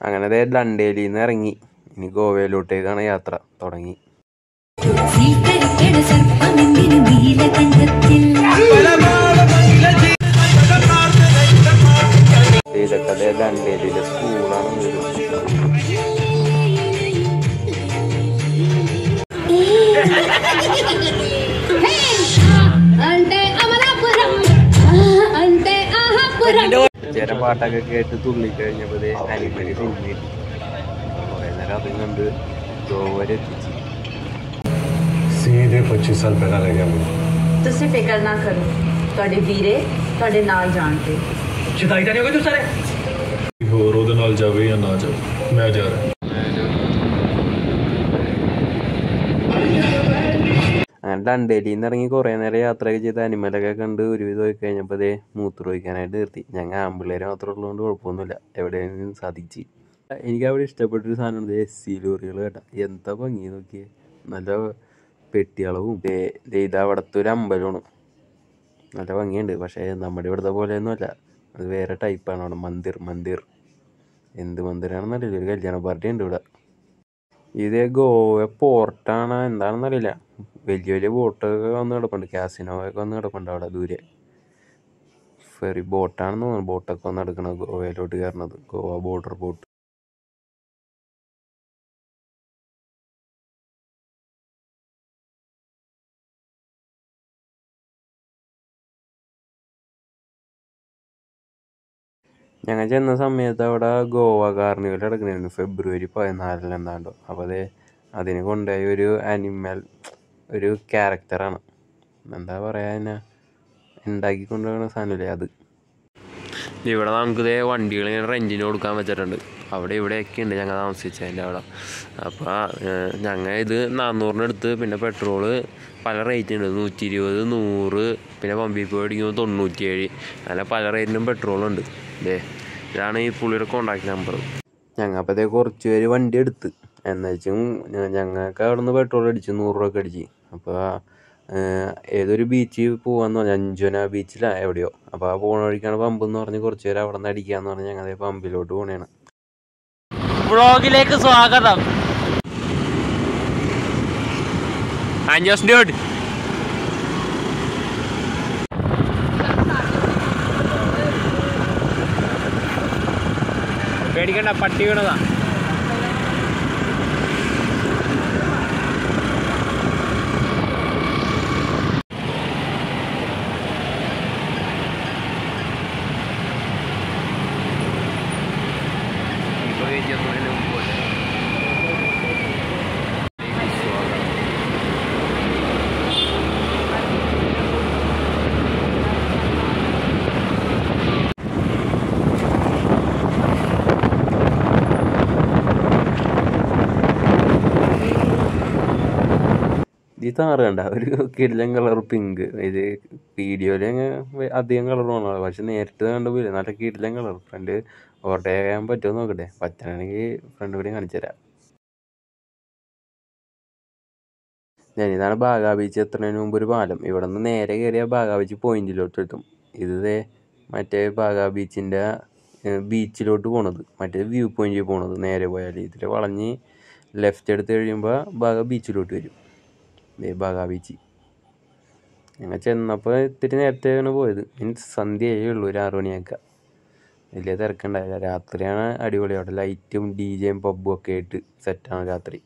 അങ്ങനെ ഡണ്ടേലിയിൽ നിന്ന് ഇറങ്ങി. ഇനി ഗോവയിലോട്ടേക്കാണ് യാത്ര തുടങ്ങി. ഇതൊക്കെ ഡണ്ടേലിയിലെ സ്കൂളാണ്. ചേരം പാട്ടൊക്കെ കേട്ട് തുള്ളിക്കഴിഞ്ഞപ്പോൾ അനിമല് സിനിമയില്ല. കുറേ നേരം അതും കണ്ട് ഗോവയിലെത്തിച്ച്. सीधे 25 साल पहला रह गया मुझे। तुसी फिक्र ना करो, ਤੁਹਾਡੇ ਵੀਰੇ ਤੁਹਾਡੇ ਨਾਲ ਜਾਣਦੇ। ਚਿਤਾਈ ਤਾਂ ਨਹੀਂ ਹੋਈ ਤੂੰ ਸਾਰੇ ਹੋਰ ਉਹਦੇ ਨਾਲ ਜਾਵੇ ਜਾਂ ਨਾ ਜਾਵੇ, ਮੈਂ ਜਾ ਰਿਹਾ। അങ്ങനെ ഡണ്ടേലിയിൽ നിന്ന് ഇറങ്ങി കുറേ നേരം യാത്രയൊക്കെ ചെയ്ത് അനിമലൊക്കെ കണ്ട് ഒരുവിധം പോയി കഴിഞ്ഞപ്പോൾ മൂത്രം ഒഴിക്കാനായിട്ട് നിർത്തി. ഞങ്ങൾ ആമ്പിള്ളേരെ മാത്രം ഉള്ളതുകൊണ്ട് കുഴപ്പമൊന്നുമില്ല, എവിടെയെങ്കിലും സാധിച്ച്. എനിക്ക് അവിടെ ഇഷ്ടപ്പെട്ടൊരു സാധനമാണ് SC ലോറികൾ കേട്ടോ. എന്താ ഭംഗി നോക്കിയേ, നല്ല പെട്ടിയളവും. ഇത് അവിടുത്തെ ഒരു അമ്പലമാണ്, നല്ല ഭംഗിയുണ്ട്. പക്ഷേ നമ്മുടെ ഇവിടുത്തെ പോലെയൊന്നുമല്ല, അത് വേറെ ടൈപ്പാണ്. അവിടെ മന്ദിർ എന്ത് മന്ദിരാണെന്നറിയില്ല, ഒരു കല്യാണ പാർട്ടി ഉണ്ട് ഇവിടെ. ഇത് ഗോവ പോർട്ടാണ് എന്താണെന്നറിയില്ല. വലിയ വലിയ ബോട്ടൊക്കെ വന്ന് കിടപ്പുണ്ട്, കാസിനോയൊക്കെ വന്ന് കിടപ്പുണ്ട് അവിടെ ദൂരെ. ഫെറി ബോട്ടാണെന്ന് തോന്നുന്നു, ബോട്ടൊക്കെ വന്ന് കിടക്കണത് ഗോവയിലോട്ട് കയറണത്, ഗോവ ബോർഡർ ബോട്ട്. ഞങ്ങൾ ചെന്ന സമയത്ത് അവിടെ ഗോവ കാർണിവൽ നടക്കണമായിരുന്നു, ഫെബ്രുവരി 14 എന്താണ്ടോ. അപ്പോൾ അതിന് കൊണ്ടുപോയ ഒരു ആനിമൽ, ഒരു ക്യാരക്ടറാണ്, എന്താ പറയുക, അതിനെ ഉണ്ടാക്കി കൊണ്ടുപോകുന്ന സാധനമില്ലേ അത്. ഇവിടെ നമുക്ക് വണ്ടികൾ ഇങ്ങനെ റെൻറ്റിന് കൊടുക്കാൻ വെച്ചിട്ടുണ്ട്. അവിടെ ഇവിടെയൊക്കെ ഉണ്ട് ഞങ്ങൾ താമസിച്ചതിൻ്റെ അവിടെ. അപ്പോൾ ഞങ്ങൾ ഇത് 400-ന് പിന്നെ പെട്രോള് പല റേറ്റ് ഉണ്ട്, 120, 100, പിന്നെ പമ്പിൽ പോയി അടിക്കുമ്പോൾ 97, അങ്ങനെ പല റേറ്റിനും പെട്രോളുണ്ട്. ഇതാണ് ഈ പുള്ളിയുടെ കോണ്ടാക്ട് നമ്പർ. ഞങ്ങൾ അപ്പോൾ കുറച്ച് പേര് വണ്ടി എടുത്ത്, എന്നുവെച്ചും ഞങ്ങൾക്ക് അവിടെ നിന്ന് പെട്രോൾ അടിച്ചു 100 രൂപ അടിച്ച്. അപ്പോൾ ഏതൊരു ബീച്ചിൽ പോകാമെന്ന് പറഞ്ഞാൽ, അഞ്ചുന ബീച്ചിലാണ് എവിടെയോ. അപ്പോൾ ആ പോണ വഴിക്കാണ് പമ്പെന്ന് പറഞ്ഞ് കുറച്ച് പേര് അവിടെ നിന്ന് അടിക്കാമെന്ന് പറഞ്ഞ് ഞങ്ങൾ പമ്പിലോട്ട് പോകണേണ്. വ്ളോഗിലേക്ക് സ്വാഗതം. പേടിക്കണ്ട, പട്ടി വീണതാ. ഈ താറ് കണ്ട ഒരു കിടിലൻ കളർ പിങ്ക്. ഇത് വീഡിയോയിൽ അധികം കളർ തോന്നുന്നത്, പക്ഷെ നേരിട്ട് കണ്ടുപോയില്ല, നല്ല കിടിലൻ കളർ. ഫ്രണ്ട് ഓവർടേക്ക് ചെയ്യാൻ പറ്റുമോ നോക്കട്ടെ, പറ്റണമെങ്കിൽ ഫ്രണ്ട് കൂടി കാണിച്ചു തരാം. ഇതാണ് ബാഗാ ബീച്ച് എത്തുന്നതിന് മുമ്പ് ഒരു പാലം. ഇവിടെ നിന്ന് നേരെ കയറിയ ബാഗാ ബീച്ച് പോയിന്റിലോട്ട് എത്തും. ഇത് മറ്റേ ബാഗാ ബീച്ചിലോട്ട് പോണത്, മറ്റേ വ്യൂ പോയിന്റിൽ പോണത്. നേരെ പോയാൽ ഇതിൽ വളഞ്ഞ് ലെഫ്റ്റ് എടുത്ത് കഴിയുമ്പോൾ ബാഗാ ബീച്ചിലോട്ട് വരും. ബാഗാ ബീച്ച് ഞങ്ങൾ ചെന്നപ്പോൾ ഇത്തിരി നേരത്തെയാണ് പോയത്. സന്ധ്യയേ ഉള്ളൂ, ഒരു 6 മണിയൊക്കെ. വലിയ തിരക്കുണ്ടായില്ല. രാത്രിയാണ് അടിപൊളി. അവിടെ ലൈറ്റും DJയും പബ്ബും ഒക്കെ ആയിട്ട് സെറ്റാണ് രാത്രി.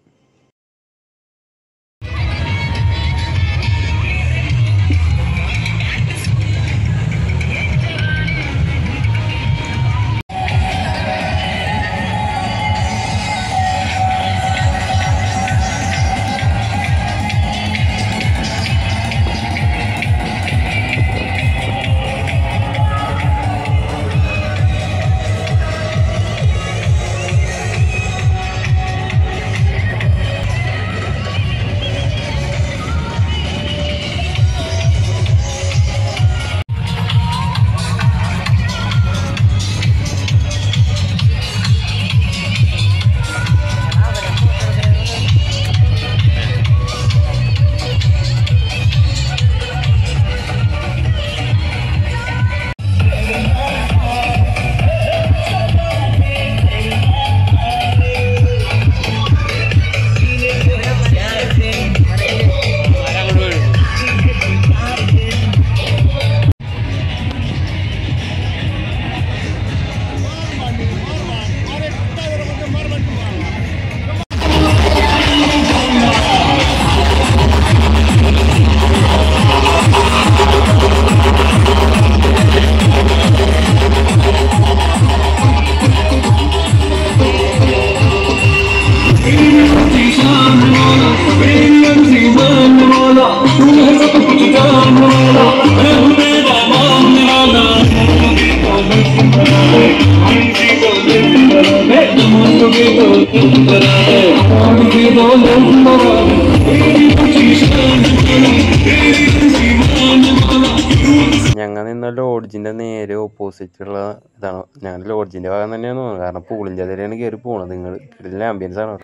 ഞങ്ങൾ നിന്ന ലോഡ്ജിൻ്റെ നേരെ ഓപ്പോസിറ്റുള്ള ഇതാണ്. ഞങ്ങൾ ലോഡ്ജിൻ്റെ ഭാഗം തന്നെയാണ് തോന്നുന്നത്, കാരണം പൂളിൻ്റെ അതിലാണ് കയറി പോകണത്. നിങ്ങൾ ഇതിലെ ആംബിയൻസ് ആണ്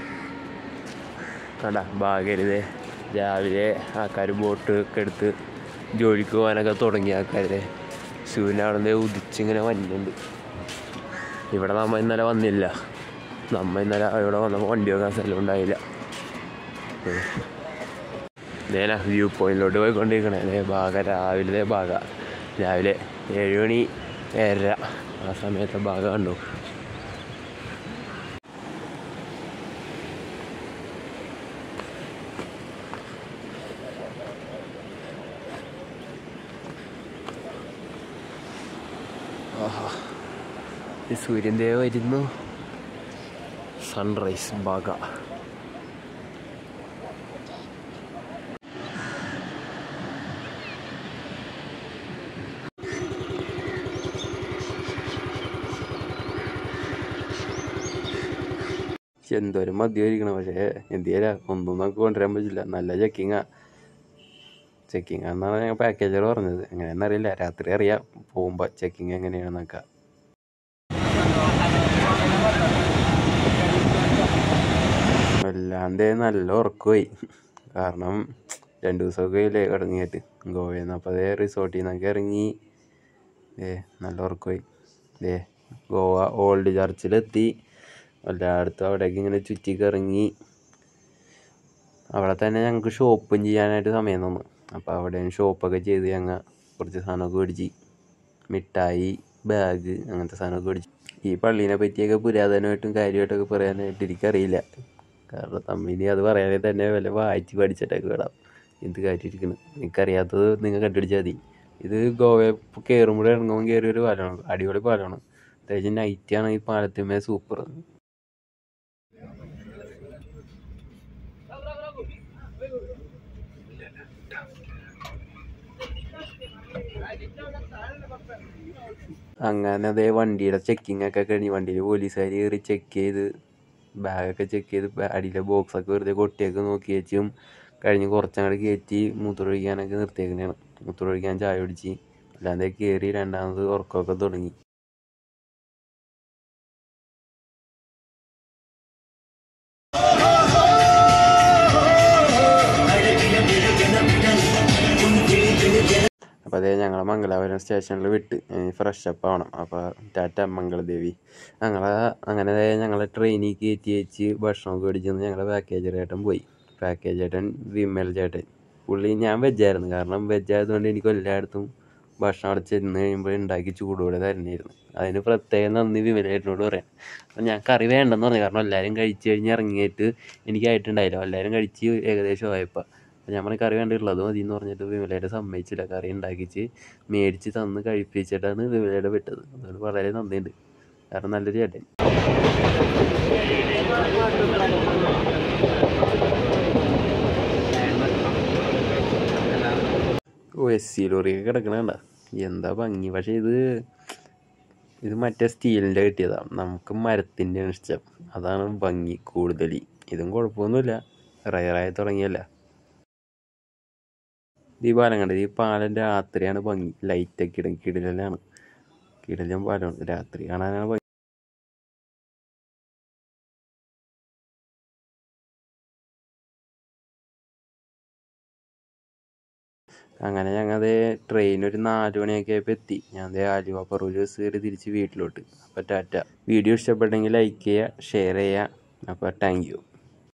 കണ്ട ഭാഗരുതേ. രാവിലെ ആൾക്കാർ ബോട്ട് ഒക്കെ എടുത്ത് ജോലിക്ക് പോകാനൊക്കെ തുടങ്ങിയ ആൾക്കാരെ സൂര്യനാണെന്ന് ഉദിച്ചിങ്ങനെ വന്നിട്ടുണ്ട്. ഇവിടെ നമ്മൾ ഇന്നലെ വന്നില്ല. ഇന്നലെ ഇവിടെ വന്നപ്പോൾ വണ്ടി വെക്കാൻ സ്ഥലം ഉണ്ടായില്ല. നേരെ വ്യൂ പോയിന്റിലോട്ട് പോയിക്കൊണ്ടിരിക്കണേ. രാവിലെ രാവിലെ 7 മണി 7:30 ആ സമയത്തെ ഭാഗം കണ്ടു. ഈ സൂര്യൻ്റെ വരുന്നു. സൺറൈസ് ഭാഗ. എന്തോരം മദ്യമായിരിക്കണം. പക്ഷേ എന്തിയാ ഒന്നും നമുക്ക് കൊണ്ടുവരാൻ പറ്റില്ല. നല്ല ചെക്കിങ് എന്നാണ് ഞങ്ങൾ പാക്കേജർ പറഞ്ഞത്. എങ്ങനെയാണെന്നറിയില്ല, രാത്രി അറിയാം പോകുമ്പോൾ ചെക്കിങ് എങ്ങനെയാണെന്നൊക്കെ. അല്ലാണ്ട് നല്ല ഉറക്കമായി. കാരണം 2 ദിവസമൊക്കെ ഇല്ലേ ഇറങ്ങിയിട്ട് ഗോവയിൽ നിന്ന്. അപ്പോൾ അതേ റിസോർട്ടിൽ നിന്നൊക്കെ ഇറങ്ങി നല്ല ഉറക്കമായി. ഗോവ ഓൾഡ് ചർച്ചിലെത്തി. എല്ലായിടത്തും അവിടേക്ക് ഇങ്ങനെ ചുറ്റിക്കിറങ്ങി. അവിടെ തന്നെ ഞങ്ങൾക്ക് ഷോപ്പും ചെയ്യാനായിട്ട് സമയം തന്നു. അപ്പോൾ അവിടെ ഷോപ്പൊക്കെ ചെയ്ത് ഞങ്ങൾ കുറച്ച് സാധനമൊക്കെ മേടിച്ച്, മിഠായി, ബാഗ്, അങ്ങനത്തെ സാധനമൊക്കെ മേടിച്ചു. ഈ പള്ളീനെ പറ്റിയൊക്കെ പുരാതനമായിട്ടും കാര്യമായിട്ടൊക്കെ പറയാനായിട്ട് എനിക്കറിയില്ല. കാരണം തമ്മിനി അത് പറയാനായിട്ട് തന്നെ വല്ല വായിച്ച് പഠിച്ചിട്ടൊക്കെ വേണം എന്ത് കാര്യമായിരിക്കണം. എനിക്കറിയാത്തത് നിങ്ങൾ കണ്ടുപിടിച്ചാൽ മതി. ഇത് ഗോവയിൽ കയറുമ്പോൾ ഇറങ്ങുമ്പോൾ കയറിയ ഒരു പാലമാണ്. അടിപൊളി പാലമാണ്. പ്രത്യേകിച്ച് നൈറ്റാണ് ഈ പാലത്തിന്മേ സൂപ്പർ. അങ്ങനെ അതേ വണ്ടിയുടെ ചെക്കിങ് ഒക്കെ കഴിഞ്ഞ് വണ്ടിയിൽ പോലീസുകാർ കയറി ചെക്ക് ചെയ്ത് ബാഗൊക്കെ ചെക്ക് ചെയ്ത് അടിയിലെ ബോക്സൊക്കെ വെറുതെ കൊട്ടിയൊക്കെ നോക്കി വെച്ചും കഴിഞ്ഞ് കുറച്ചങ്ങോട്ട് കയറ്റി മൂത്രമൊഴിക്കാനൊക്കെ നിർത്തിയേക്കുന്നതാണ്. മൂത്രമൊഴിക്കാൻ ചായ കുടിച്ച് അല്ലാതെ കയറി രണ്ടാമത് ഉറക്കമൊക്കെ തുടങ്ങി. അപ്പോൾ അതേ ഞങ്ങൾ മംഗലാപുരം സ്റ്റേഷനിൽ വിട്ട് ഫ്രഷപ്പ് ആവണം. അപ്പോൾ ടാറ്റ മംഗളദേവി. ഞങ്ങളെ ട്രെയിനിൽ കയറ്റി വെച്ച് ഭക്ഷണമൊക്കെ മേടിച്ചെന്ന് ഞങ്ങളുടെ പാക്കേജ് ചേട്ടൻ പോയി. പാക്കേജ് ചേട്ടൻ വിമൽ ചേട്ടൻ. പുള്ളി ഞാൻ വെജായിരുന്നു. കാരണം വെജായതുകൊണ്ട് എനിക്ക് എല്ലായിടത്തും ഭക്ഷണം അവിടെ ചെന്ന് കഴിയുമ്പോൾ ഉണ്ടാക്കി ചൂടോടെ തരുന്നതായിരുന്നു. അതിന് പ്രത്യേകം നന്ദി വിമലേട്ടനോട് പറയാം. അപ്പം ഞാൻ കറി വേണ്ടെന്ന് പറഞ്ഞു. കാരണം എല്ലാവരും കഴിച്ച് കഴിഞ്ഞ് ഇറങ്ങിയിട്ട് എനിക്കായിട്ടുണ്ടായില്ല. എല്ലാവരും കഴിച്ച് ഏകദേശം ആയപ്പോൾ അപ്പോൾ ഞാൻ കറി വേണ്ടിയുള്ളത് മതി എന്ന് പറഞ്ഞിട്ട് വിമലയുടെ സമ്മതിച്ചില്ല. കറി ഉണ്ടാക്കിച്ച് മേടിച്ച് തന്ന് കഴിപ്പിച്ചിട്ടാണ് വിമലയുടെ വിട്ടത്. അതുകൊണ്ട് വളരെ നന്ദിയുണ്ട്. കാരണം നല്ലൊരു ചേട്ടൻ. SC ലോറിയൊക്കെ കിടക്കണണ്ട എന്താ ഭംഗി. പക്ഷേ ഇത് മറ്റേ സ്റ്റീലിൻ്റെ കിട്ടിയതാണ്. നമുക്ക് മരത്തിൻ്റെ ഇഷ്ടം. അതാണ് ഭംഗി കൂടുതൽ. ഇതും കുഴപ്പമൊന്നുമില്ല, റയറായി തുടങ്ങിയല്ല. ഈ പാലം കണ്ടത്, ഈ പാലം രാത്രിയാണ് ഭംഗി. ലൈറ്റൊക്കെ ഇടും. കിടിലൻ പാലമാണ്. രാത്രി കാണാനാണ് ഭംഗി. അങ്ങനെ ഞങ്ങൾ ട്രെയിൻ ഒരു 4 മണിയൊക്കെ ആയപ്പോൾ എത്തി. ഞാൻ ആലുവ പറവൂർ ബസ് കയറി തിരിച്ച് വീട്ടിലോട്ട്. അപ്പോൾ ടാറ്റ. വീഡിയോ ഇഷ്ടപ്പെട്ടെങ്കിൽ ലൈക്ക് ചെയ്യുക, ഷെയർ ചെയ്യുക. അപ്പോൾ താങ്ക് യു.